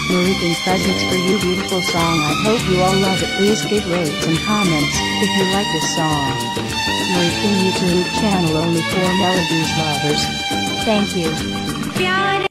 Marican presents for you, beautiful song. I hope you all love it. Please give rates and comments if you like this song. Marican YouTube channel only for melodies lovers. Thank you.